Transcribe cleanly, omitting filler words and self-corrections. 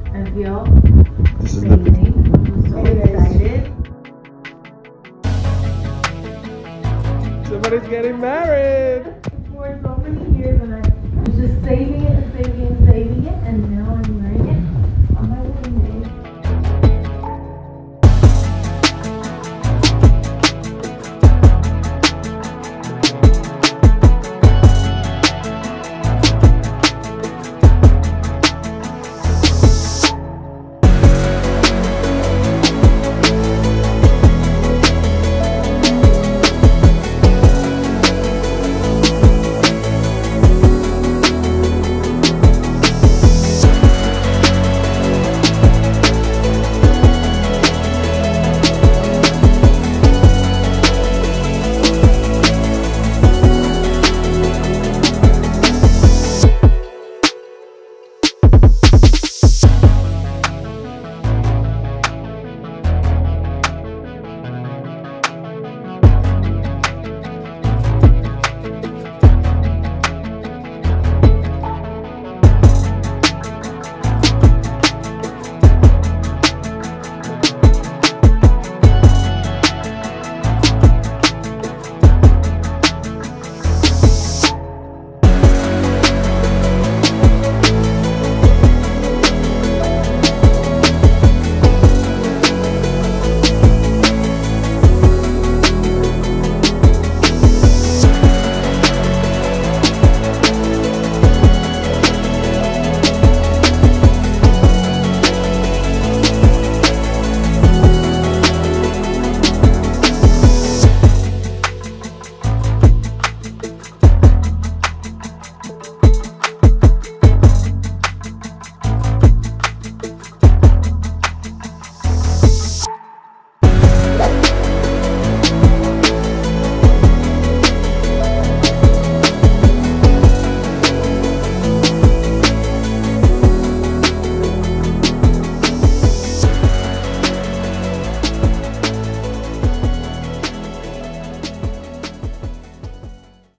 and we all This is sailing. I'm so excited. Somebody's getting married. For so many years, and I was just saving it and saving it and saving it, and